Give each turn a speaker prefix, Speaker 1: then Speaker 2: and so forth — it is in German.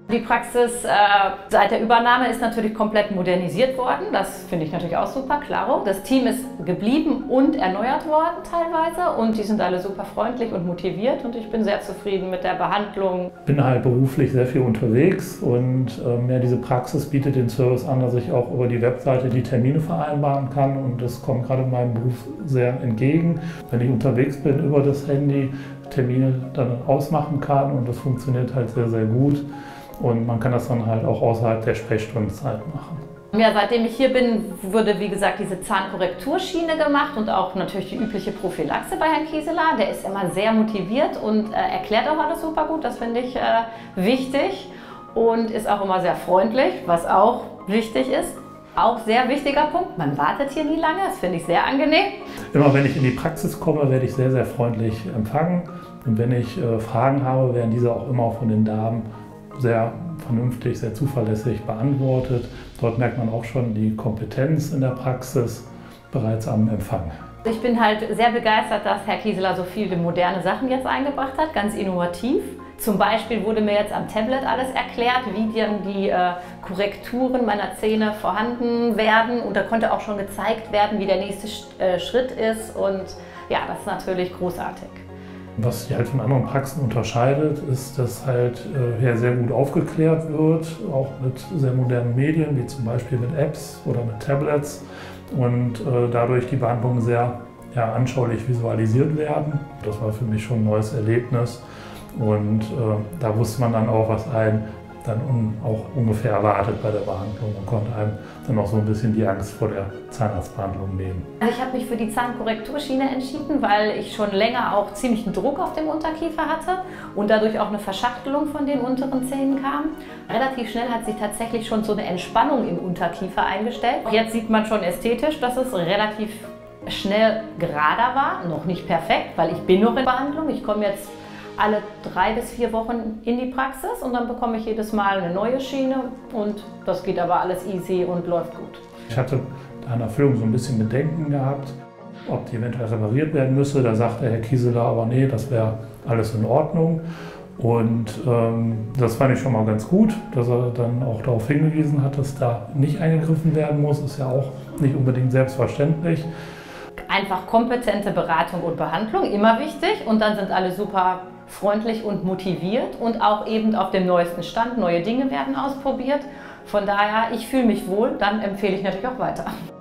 Speaker 1: Die Praxis seit der Übernahme ist natürlich komplett modernisiert worden. Das finde ich natürlich auch super, klaro. Das Team ist geblieben und erneuert worden teilweise und die sind alle super freundlich und motiviert und ich bin sehr zufrieden mit der Behandlung.
Speaker 2: Ich bin halt beruflich sehr viel unterwegs und diese Praxis bietet den Service an, dass ich auch über die Webseite die Termine vereinbaren kann und das kommt gerade meinem Beruf sehr entgegen. Wenn ich unterwegs bin über das Handy, Termine dann ausmachen kann und das funktioniert halt sehr, sehr gut. Und man kann das dann halt auch außerhalb der Sprechstundenzeit machen.
Speaker 1: Ja, seitdem ich hier bin, wurde wie gesagt diese Zahnkorrekturschiene gemacht und auch natürlich die übliche Prophylaxe bei Herrn Kieseler. Der ist immer sehr motiviert und erklärt auch alles super gut, das finde ich wichtig und ist auch immer sehr freundlich, was auch wichtig ist. Auch sehr wichtiger Punkt, man wartet hier nie lange, das finde ich sehr angenehm.
Speaker 2: Immer wenn ich in die Praxis komme, werde ich sehr, sehr freundlich empfangen und wenn ich Fragen habe, werden diese auch immer von den Damen sehr vernünftig, sehr zuverlässig beantwortet. Dort merkt man auch schon die Kompetenz in der Praxis bereits am Empfang.
Speaker 1: Ich bin halt sehr begeistert, dass Herr Kieseler so viele moderne Sachen jetzt eingebracht hat, ganz innovativ. Zum Beispiel wurde mir jetzt am Tablet alles erklärt, wie dann die Korrekturen meiner Zähne vorhanden werden und da konnte auch schon gezeigt werden, wie der nächste Schritt ist und ja, das ist natürlich großartig.
Speaker 2: Was sich halt von anderen Praxen unterscheidet, ist, dass halt hier sehr gut aufgeklärt wird, auch mit sehr modernen Medien, wie zum Beispiel mit Apps oder mit Tablets und dadurch die Behandlungen sehr anschaulich visualisiert werden. Das war für mich schon ein neues Erlebnis und da wusste man dann auch, was einen dann auch ungefähr erwartet bei der Behandlung und konnte einem dann auch so ein bisschen die Angst vor der Zahnarztbehandlung nehmen.
Speaker 1: Also ich habe mich für die Zahnkorrekturschiene entschieden, weil ich schon länger auch ziemlichen Druck auf dem Unterkiefer hatte und dadurch auch eine Verschachtelung von den unteren Zähnen kam. Relativ schnell hat sich tatsächlich schon so eine Entspannung im Unterkiefer eingestellt. Jetzt sieht man schon ästhetisch, dass es relativ schnell gerader war, noch nicht perfekt, weil ich bin noch in Behandlung. Ich komme jetzt alle 3 bis 4 Wochen in die Praxis und dann bekomme ich jedes Mal eine neue Schiene und das geht aber alles easy und läuft gut.
Speaker 2: Ich hatte an der Füllung so ein bisschen Bedenken gehabt, ob die eventuell repariert werden müsse. Da sagte Herr Kieseler aber nee, das wäre alles in Ordnung. Und das fand ich schon mal ganz gut, dass er dann auch darauf hingewiesen hat, dass da nicht eingegriffen werden muss. Ist ja auch nicht unbedingt selbstverständlich.
Speaker 1: Einfach kompetente Beratung und Behandlung, immer wichtig und dann sind alle super freundlich und motiviert und auch eben auf dem neuesten Stand. Neue Dinge werden ausprobiert. Von daher, ich fühle mich wohl, dann empfehle ich natürlich auch weiter.